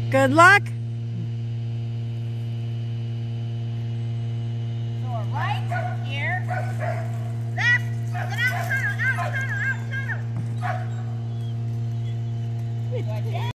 Good luck. So a right here, left, get out, tunnel, out, tunnel, out, tunnel.